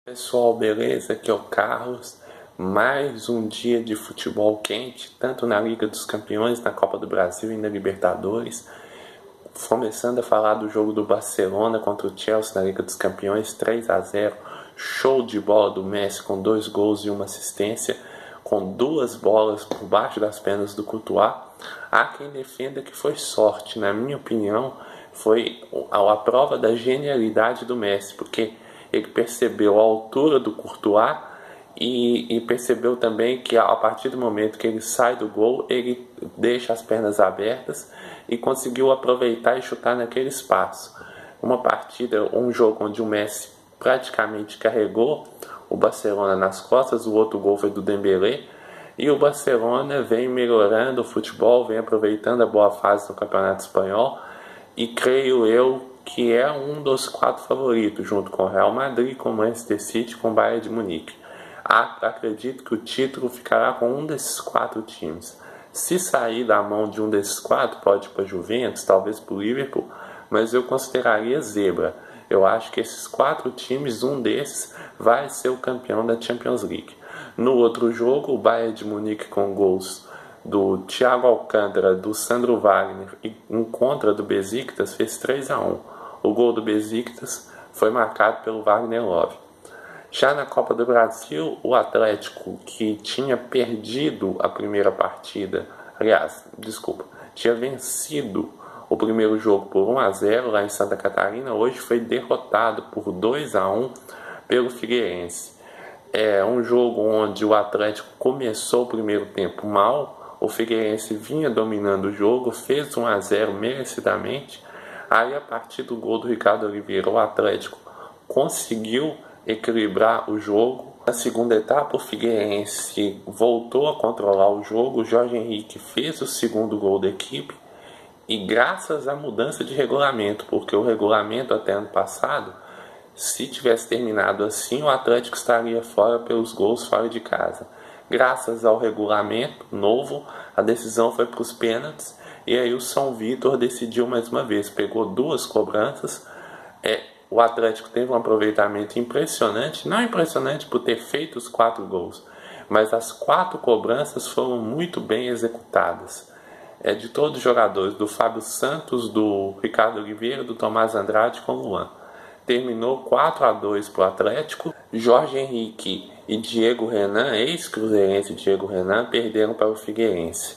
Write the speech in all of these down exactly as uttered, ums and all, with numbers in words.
Pessoal, beleza? Aqui é o Carlos. Mais um dia de futebol quente, tanto na Liga dos Campeões, na Copa do Brasil e na Libertadores. Começando a falar do jogo do Barcelona contra o Chelsea na Liga dos Campeões, três a zero. Show de bola do Messi com dois gols e uma assistência, com duas bolas por baixo das pernas do Courtois. Há quem defenda que foi sorte. Na minha opinião, foi a prova da genialidade do Messi, porque ele percebeu a altura do Courtois e, e percebeu também que a partir do momento que ele sai do gol, ele deixa as pernas abertas e conseguiu aproveitar e chutar naquele espaço. Uma partida, um jogo onde o Messi praticamente carregou o Barcelona nas costas, o outro gol foi do Dembélé, e o Barcelona vem melhorando o futebol, vem aproveitando a boa fase do Campeonato Espanhol, e creio eu que é um dos quatro favoritos, junto com o Real Madrid, com o Manchester City, com o Bayern de Munique. Ah, acredito que o título ficará com um desses quatro times. Se sair da mão de um desses quatro, pode ir para a Juventus, talvez para o Liverpool, mas eu consideraria zebra. Eu acho que esses quatro times, um desses vai ser o campeão da Champions League. No outro jogo, o Bayern de Munique com gols do Thiago Alcântara, do Sandro Wagner e um contra do Besiktas fez três a um. O gol do Besiktas foi marcado pelo Wagner Love. Já na Copa do Brasil, o Atlético, que tinha perdido a primeira partida, aliás, desculpa, tinha vencido o primeiro jogo por um a zero lá em Santa Catarina, hoje foi derrotado por dois a um pelo Figueirense. É um jogo onde o Atlético começou o primeiro tempo mal, o Figueirense vinha dominando o jogo, fez um a zero merecidamente. Aí, a partir do gol do Ricardo Oliveira, o Atlético conseguiu equilibrar o jogo. Na segunda etapa, o Figueirense voltou a controlar o jogo. O Jorge Henrique fez o segundo gol da equipe. E graças à mudança de regulamento, porque o regulamento até ano passado, se tivesse terminado assim, o Atlético estaria fora pelos gols fora de casa. Graças ao regulamento novo, a decisão foi para os pênaltis. E aí o São Vítor decidiu mais uma vez, pegou duas cobranças. É, o Atlético teve um aproveitamento impressionante, não impressionante por ter feito os quatro gols, mas as quatro cobranças foram muito bem executadas. É de todos os jogadores, do Fábio Santos, do Ricardo Oliveira, do Tomás Andrade com o Luan. Terminou quatro a dois para o Atlético. Jorge Henrique e Diego Renan, ex-cruzeirense Diego Renan, perderam para o Figueirense.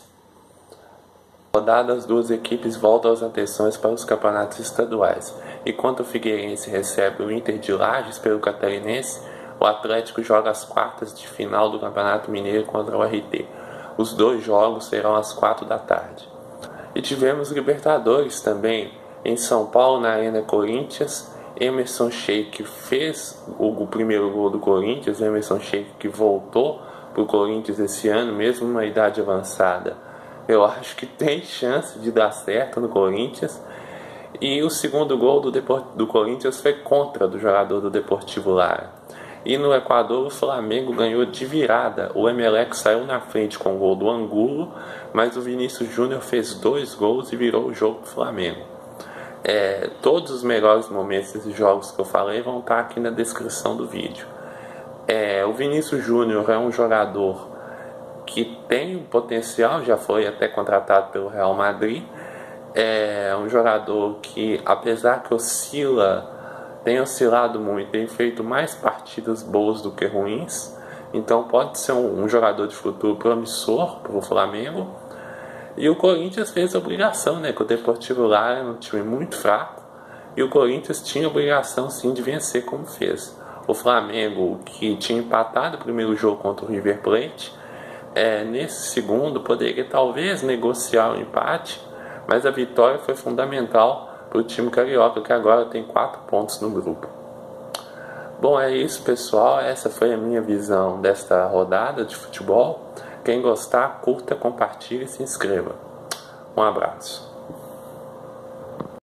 Rodadas, as duas equipes voltam as atenções para os campeonatos estaduais. Enquanto o Figueirense recebe o Inter de Lages pelo Catarinense, o Atlético joga as quartas de final do Campeonato Mineiro contra o R T. Os dois jogos serão às quatro da tarde. E tivemos Libertadores também, em São Paulo, na Arena Corinthians. Emerson Sheik fez o primeiro gol do Corinthians. Emerson Sheik que voltou para o Corinthians esse ano, mesmo numa idade avançada. Eu acho que tem chance de dar certo no Corinthians. E o segundo gol do, Deport... do Corinthians foi contra do jogador do Deportivo Lara. E no Equador o Flamengo ganhou de virada. O Emelec saiu na frente com o gol do Angulo, mas o Vinícius Júnior fez dois gols e virou o jogo para o Flamengo. É, todos os melhores momentos desses jogos que eu falei vão estar aqui na descrição do vídeo. É, o Vinícius Júnior é um jogador que tem um potencial, já foi até contratado pelo Real Madrid. É um jogador que, apesar que oscila, tem oscilado muito, tem feito mais partidas boas do que ruins. Então pode ser um, um jogador de futuro promissor para o Flamengo. E o Corinthians fez a obrigação, né? Que o Deportivo Lara era um time muito fraco. E o Corinthians tinha a obrigação sim de vencer como fez. O Flamengo, que tinha empatado o primeiro jogo contra o River Plate, É, nesse segundo poderia talvez negociar o empate, mas a vitória foi fundamental para o time carioca, que agora tem quatro pontos no grupo. Bom, é isso, pessoal. Essa foi a minha visão desta rodada de futebol. Quem gostar, curta, compartilhe e se inscreva. Um abraço.